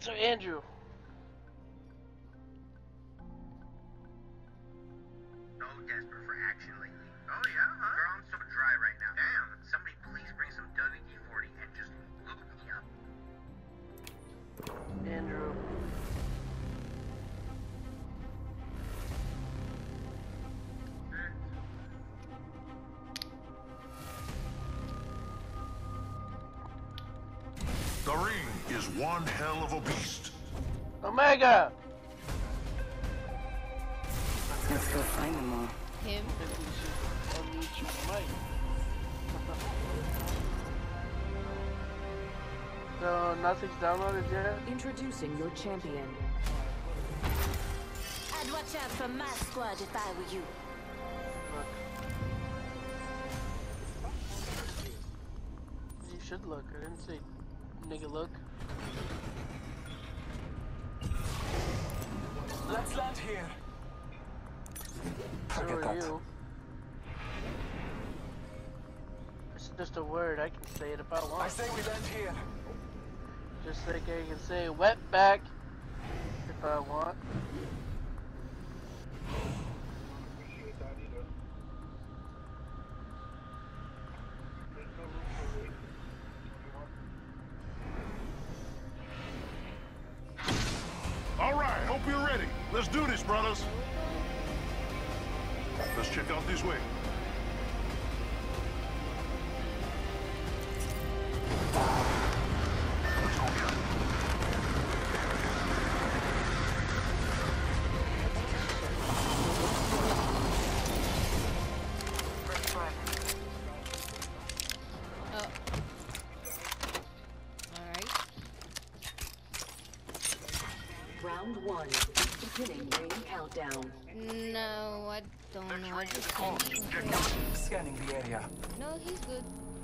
So Andrew. So desperate for action lately. Oh yeah, huh? Girl, I'm so dry right now. Damn. Somebody please bring some WD-40 and just lube me up. Andrew. The ring is one hell of a beast. Omega! Let's go find them all. Him. Unmute your mic. So nothing's downloaded yet? Introducing your champion. I'd watch out for my squad if I were you. Look. You should look. I didn't say nigga look. Let's land here. So Forget are that. you. It's just a word. I can say it if I I want. say we land here. Just like I can say wetback if I want. All right, hope you're ready. Let's do this, brothers. Let's check out this way. Let's go, Captain. Oh. Alright. Round one. Beginning ring countdown. No, I don't know. I just Close. can't. Check out. Scanning the area. No, he's good.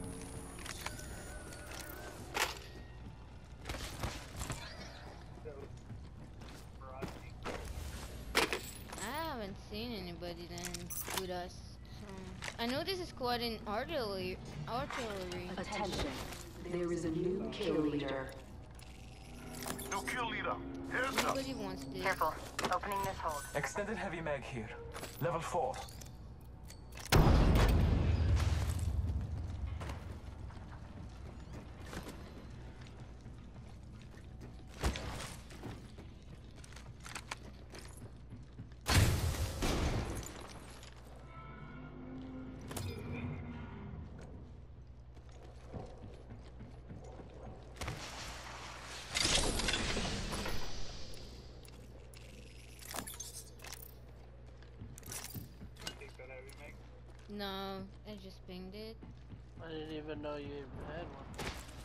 I haven't seen anybody then with us. So I know this is squad in artillery. Attention. There is a new kill leader. New kill leader. Here's up. Nobody wants this. Careful. Opening this hold. Extended heavy mag here. Level 4. No, I just pinged it. I didn't even know you even had one.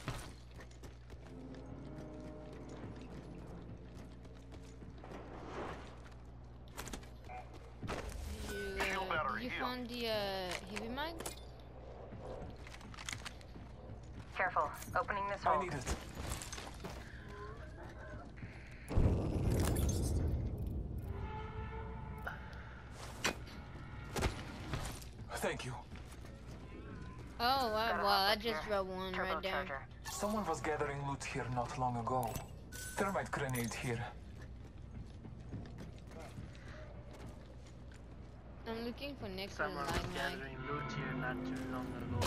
Shield battery You here. found the heavy mag? Careful. Opening this I hold. need it. Thank you. Oh wow, Got a well I hop-up just here. dropped one right there. Turbocharger. Someone was gathering loot here not long ago. Thermite grenade here. I'm looking for next to the Someone light was mag. gathering loot here not too long ago.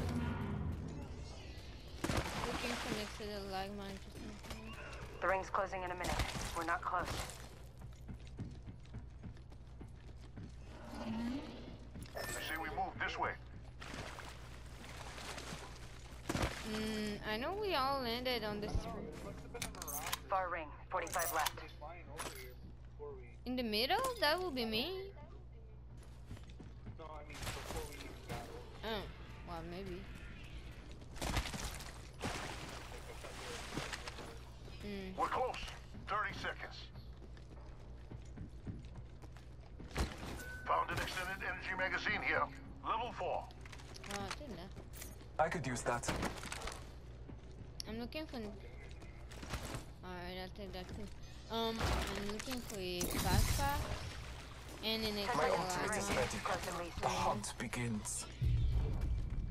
Looking for next to the light mag or something. The ring's closing in a minute. We're not close. I say we move this way. I know we all landed on this Far ring. 45 left. in the middle. That will be me. Oh, well maybe. We're close. 30 seconds. Found an extended energy magazine here. Level 4. Oh, I didn't know. I could use that. I'm looking for. Alright, I'll take that too. I'm looking for a backpack and an My extra ultimate is light. ready. The hunt begins.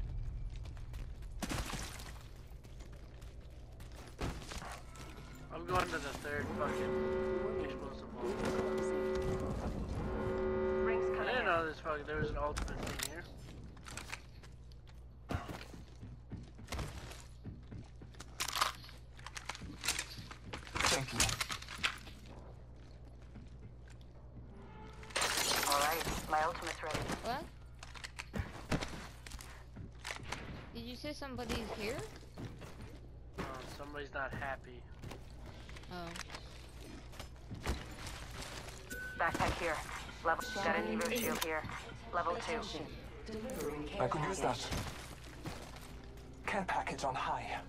I'm going to the third fucking explosive wall. Rings I coming didn't in. know there was an ultimate thing here. Thank you. Alright, my ultimate's ready. What? Did you say somebody's here? Somebody's not happy. Oh. Backpack here. Level. Got an Evo shield here. Level 2. Attention. Delivering care I could use that. package. Care package on high.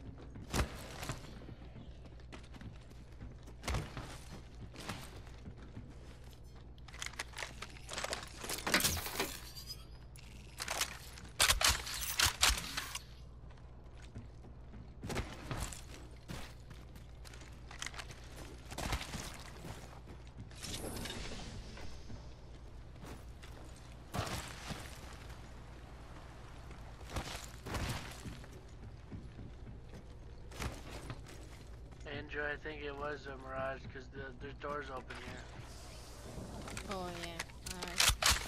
Andrew, I think it was a mirage because there's doors open here. Oh yeah. Alright.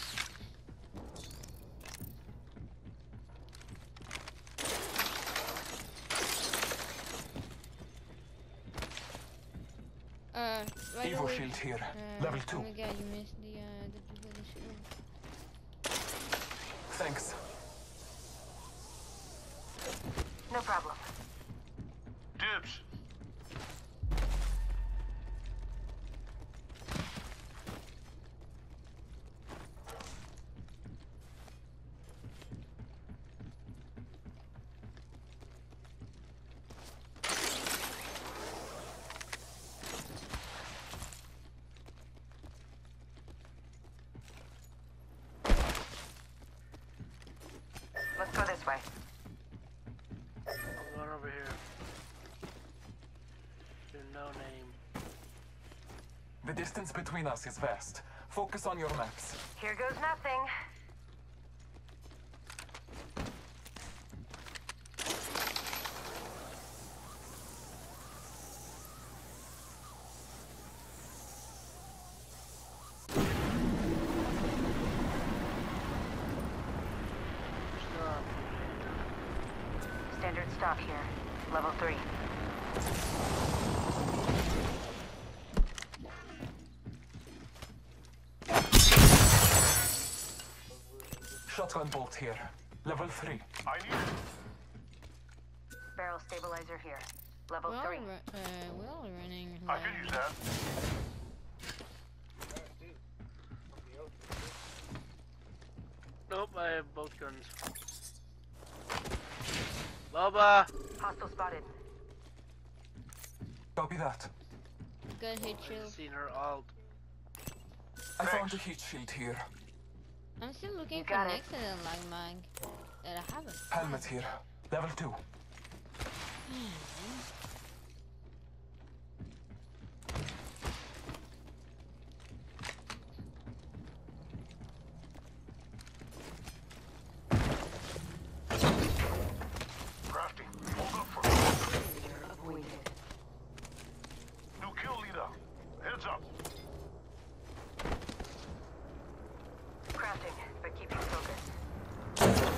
Right Evo away. shield here. Level 2. Oh my god, you missed the shield. Thanks. No problem. Dibs. Let's go this way. I'm going over here. Your no name. The distance between us is vast. Focus on your maps. Here goes nothing. Still on. Standard stock here. Level 3. Shotgun bolt here. Level 3. I need it. Barrel stabilizer here. Level 3. We're all running. I can use that. Nope, I have both guns. Loba! Hostile spotted. Copy that. Good hit shield. Seen her alt. I found a heat shield here. I'm still looking You for got it. next to the light mag that I haven't. Helmet here. Level 2. Crafty. Hold up for me. Leader appointed. New kill leader. Heads up. Crafting, but keep your focus.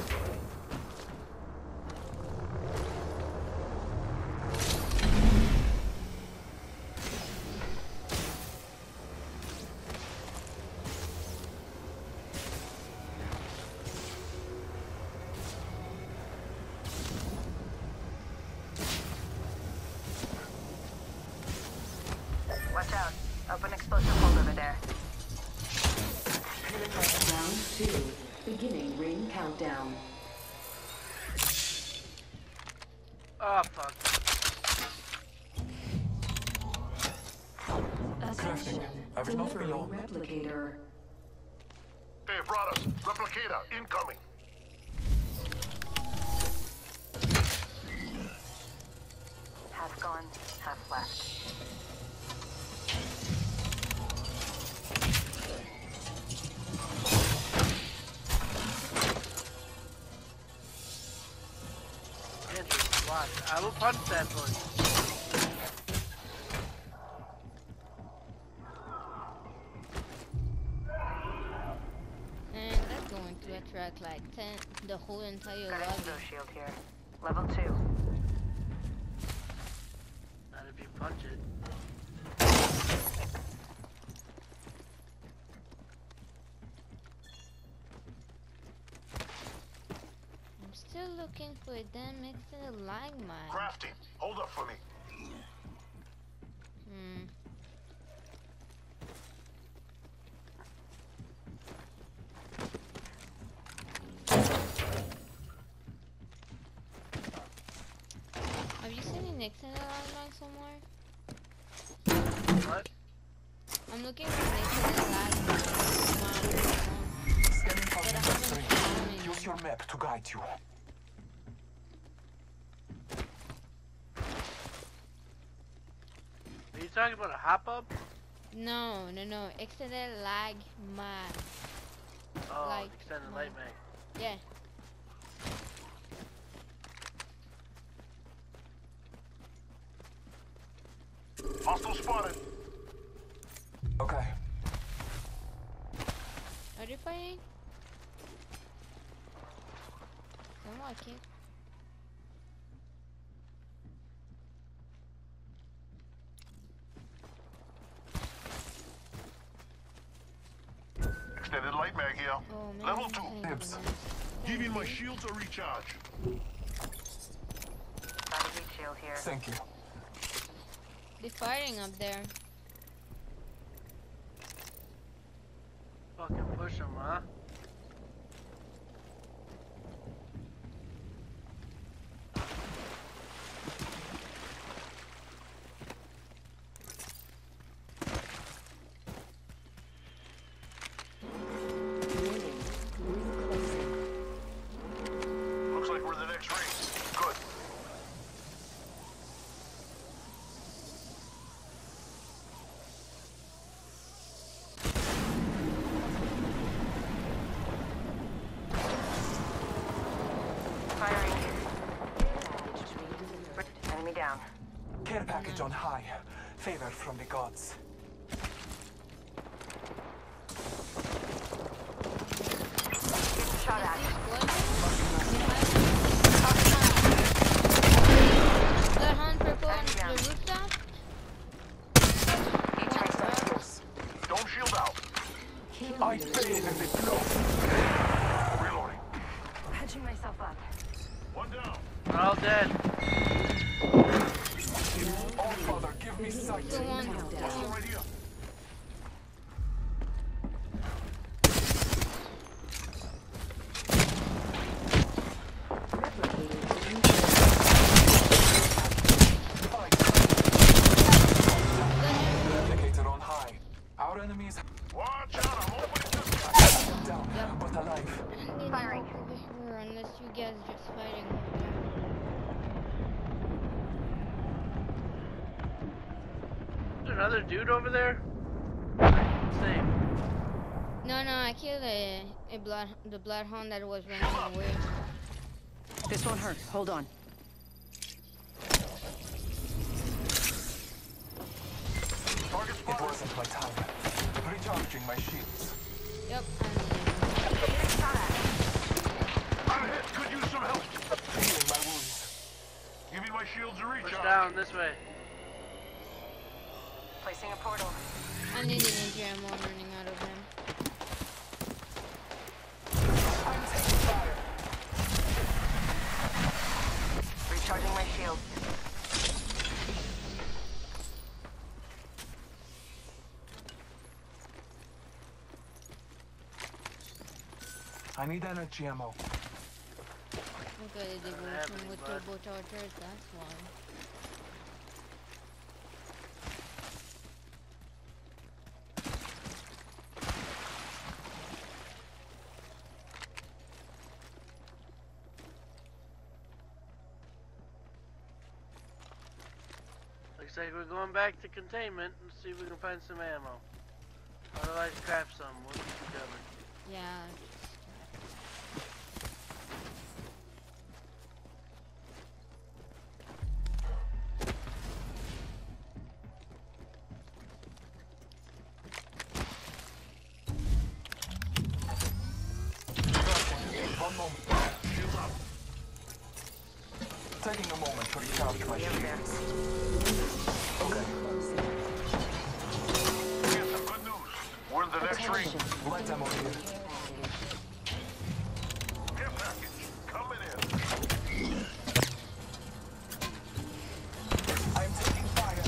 Watch out. Open explosive hold over there. Round 2. Beginning ring countdown. Oh, fuck. Attention. I will not be Delivering long. replicator. Hey, brothers. Replicator incoming. Half gone, half left. Andrew, watch. I will punch that for you. retract like 10, the whole entire Got an lobby. evo shield here. Level 2. Not if you punch it. I'm still looking for a damn extra lag mine. Crafty, hold up for me. Have you seen an extra lag mine somewhere? What? I'm looking for an extra lag mine. Scanning for But I Windows haven't 3. found any. Use your map to guide you. Are you talking about a hop up? No. Extended lag mine. Oh, Like, extended no. light mag. Yeah. Hostile spotted. Okay. Are they fighting? Don't like it. Extended light mag here. Oh man. Level I'm 2. playing Tips. with them. Giving my shields a recharge. Got a heat shield here. Thank you. They're fighting up there. Fucking push them, huh? Looks like we're the next ring. Good. Firing. Enemy down. Care package on high. Favor from the gods. Getting shot at. Bloodhound purple on the rooftop. Heat tracer. Close. Don't shield out. I bathe in the glow. Reloading. Patching myself up. One down. They're all dead. All Father, give me sight. The one. Hostile right here. Replicator on high. Our enemies Watch out, I'm opening this. down, but alive. Firing. Over here, unless you guys just fighting. Is there another dude over there? Same. No, I killed the bloodhound that was running away. This won't hurt. Hold on. Target It spotted. wasn't my time. Recharging my shields. Yep. I'm hit. Could use some help. Healing my wounds. Giving my shields a Push recharge. down this way. Placing a portal. I need an injury. I'm all running out of him. I'm taking fire. Recharging my shield. I need energy ammo. Look at the devotion with turbochargers, that's why. Looks like we're going back to containment and see if we can find some ammo. Otherwise, craft some. We'll keep you covered. Yeah. One moment. Taking a moment to recharge my shields. Okay. We got some good news. We're in the next ring. Light ammo here. Care package coming in. I'm taking fire.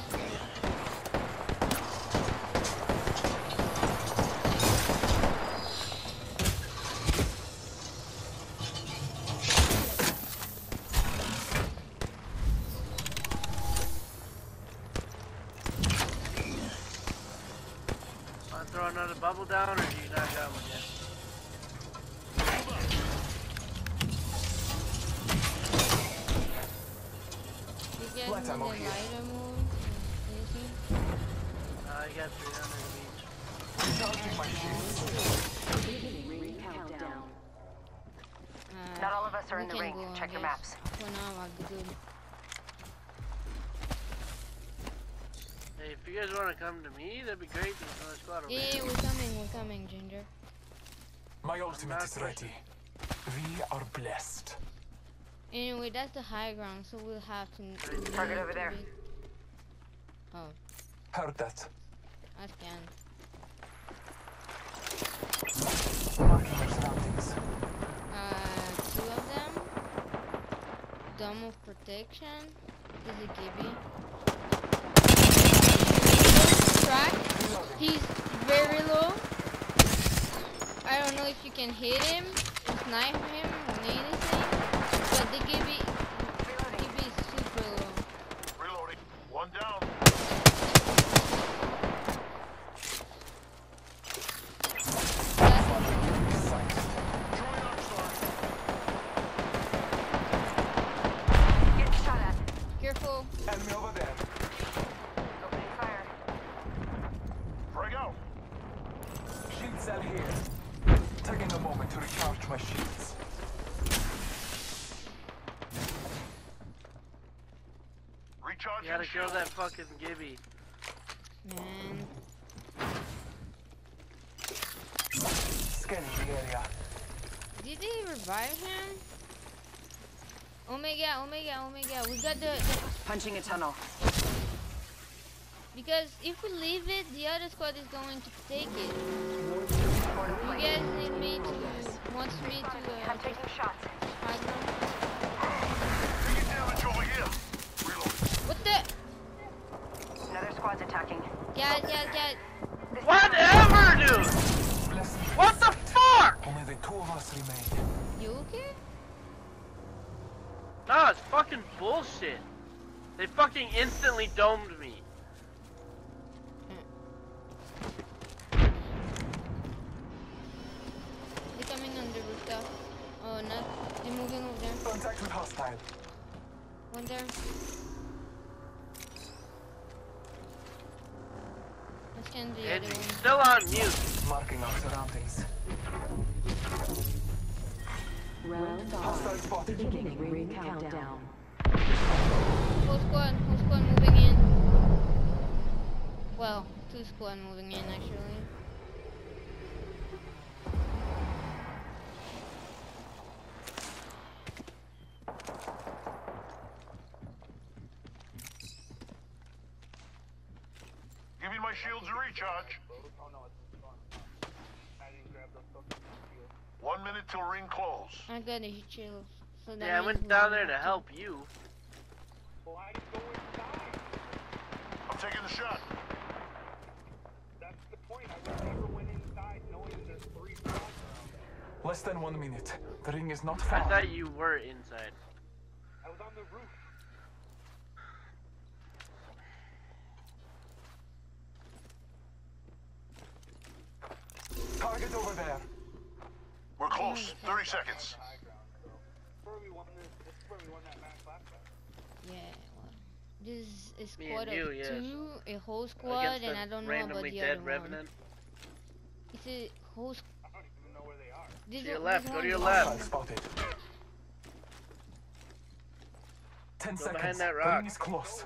Want to throw another bubble down, or do you not got one yet? You get Light the ammo here. lighter move. Easy. I got 300 of each. Recharging my shields. Beginning ring countdown. Not all of us are we in the can ring. go, I Check your guess. maps. For now, I'll be good. Hey, if you guys want to come to me, that'd be great. There's another squad over Yeah, there. we're coming, Ginger. My ultimate is ready. We are blessed. Anyway, that's the high ground, so we'll have to. Target over there. Oh, Heard that. I scanned. Marking my surroundings. Two of them. Dome of protection. Is it Gibby? Crack. He's very low. I don't know if you can hit him, snipe him, or anything. But the Gibby is super low. Reloading. One down. Throwing Arcstar. Get shot at. Careful. Enemy over there. Opening fire. Frag out. Shield cell here. Taking a moment to recharge my shields. You Recharging gotta kill shield. that fucking Gibby. Man. Scanning the area. Did they revive him? Omega. We got the Punching a tunnel. because if we leave it, the other squad is going to take it. You guys need me to wants me to I'm taking shots. hide them. Taking damage over here. Reloading. What the? Another squad's attacking. Get. Whatever, dude! Bless me. What the fuck? Only the two of us remain. You okay? No, it's fucking bullshit. They fucking instantly domed me. They're coming on the rooftop. Oh, not. They're moving over there. Contact with hostile. One there. Let's scan the other It's one. still on mute. Marking our surroundings. Round Hostile 5. spotted. Beginning ring countdown. Whole squad moving in. Well, two squad moving in actually. Giving my shields a recharge. 1 minute till ring close. I got a chill. So that Yeah, I means went we down don't there to have help you. I'm taking the shot. Less than 1 minute. The ring is not I far. thought you were inside. Target over there. We're close. 30 seconds. Yeah, well, this is Me squad and you, of yes. two, a whole squad, Against and the I don't know about randomly the dead other revenant. one. It's a whole. This To your one- left, this go to one- your Hostile left. spotted. 10 Go seconds. behind that The rock. ring is close.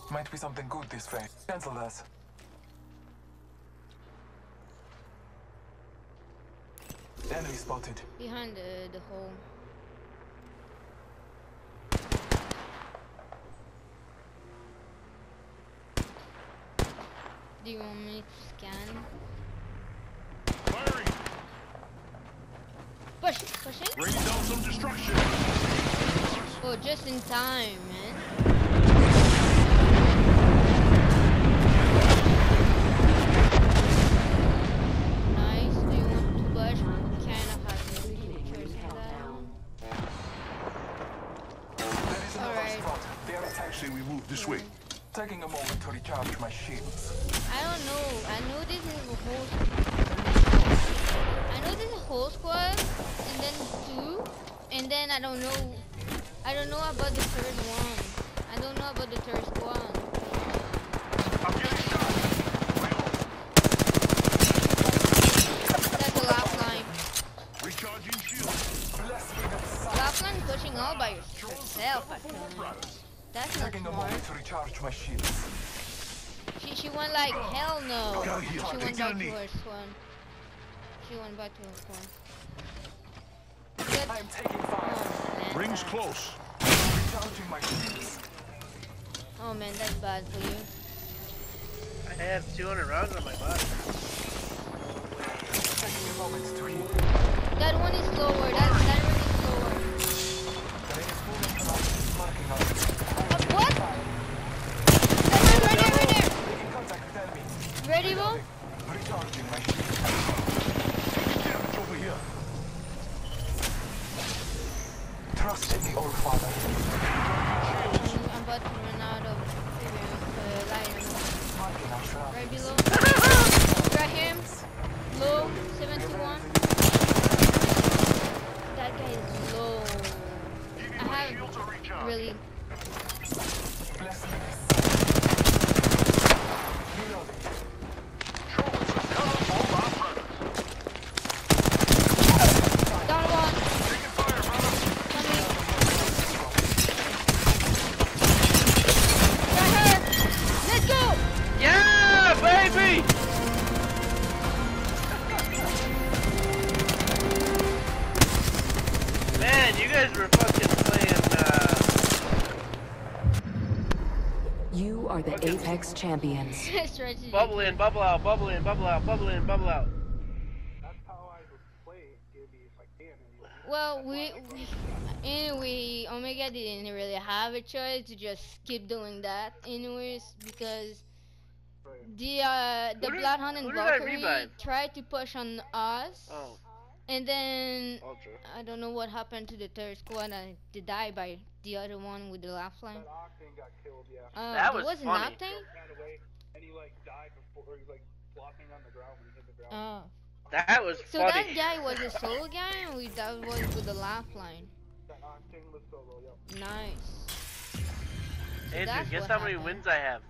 Might be something good this way. Cancel that. Enemy spotted. Behind the hole. Do you want me to scan? Firing. Pushing? Bringing down some destruction. Oh, just in time, man. Nice. Do you want to push? Kind of have no pictures of that. There is another Alright. spot. They are attacking. Say we move this way. Taking a moment to recharge my shields. I don't know. I know this is a whole. I know this is a whole squad, and then two, and then I don't know. I don't know about the third one. I don't know about the third squad. I'm getting shot. That's the last line. Recharging shield. Bless me with sight. Last line pushing all by yourself. I feel like. That's not Taking a smart. moment to recharge my shields. She went like hell no. Got here. She went Take back your to knee. her swan. She went back to her swan. Good. I am taking fire. Oh, man, Rings that- close. Recharging my shields. Oh man, that's bad for you. I have 200 rounds on my body. Taking a moment to heal. That one is slower. That one is slower. The ring is moving around. Marking us. What? That one right there, right there. Making contact with enemy. Ready, Bo? Recharging my shields. Damage over here. Trust in the old father. I'm about to run out of light. Marking our shroud. Right below. Right here. Low. 71. That guy is low. Giving I my have shields a recharge. really. Bless me with sight. Reloading. Show us a color for our brothers. Down one. Taking fire, brother. Coming. Got her. Let's go. Yeah, baby! Man, you guys were fucking playing, You are the Apex champions. Strategy. bubble in, bubble out, bubble in, bubble out, bubble in, bubble out. Well, anyway, Omega didn't really have a choice to just keep doing that anyways, because the Who did- Bloodhound and who did I Valkyrie revive? tried to push on us, Oh, and then ultra. I don't know what happened to the third squad and they died by the other one with the laugh line. That was there was funny. nothing? And he like died before he was like flopping on the ground when he hit the ground. Oh. That was So funny. that guy was a solo guy and that was with the laugh line. That octane was solo, yep. Nice. Andrew, that's guess what how many happened. wins I have?